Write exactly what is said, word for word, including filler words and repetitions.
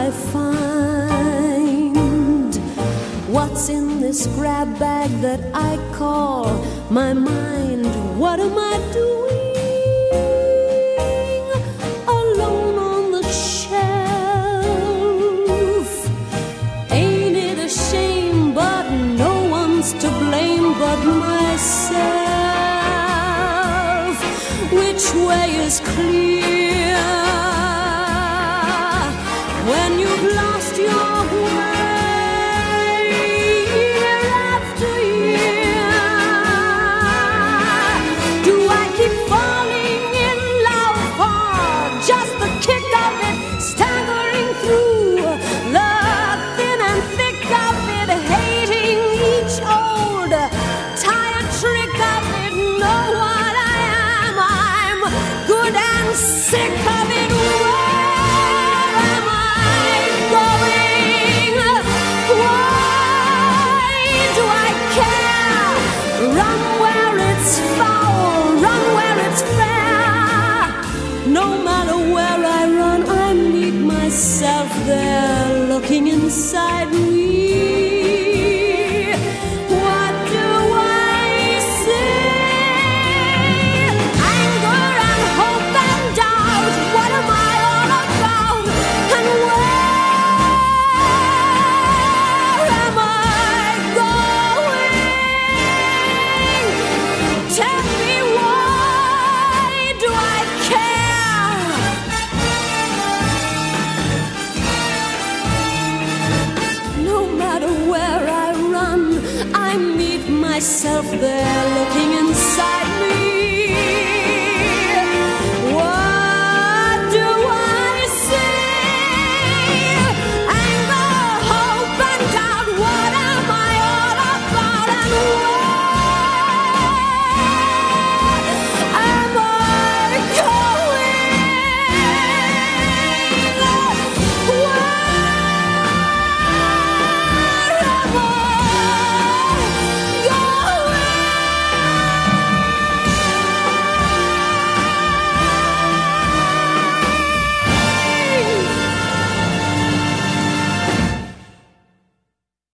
I find? What's in this grab bag that I call my mind? What am I doing alone on the shelf? Ain't it a shame, but no one's to blame but myself. Which way is clear when you've lost your way year after year? Do I keep falling in love for just the kick of it, staggering through the thin and thick of it, hating each old tired trick of it? Know what I am? I'm good and sick of it. Where am I going? Why do I care? Run where it's foul, run where it's fair. No matter where I run, I meet myself there, looking inside me. What do I see? Anger and hope and doubt. What am I all about? And where am I going? Tell me, why do I care? No matter where I run, I meet myself there, looking inside me.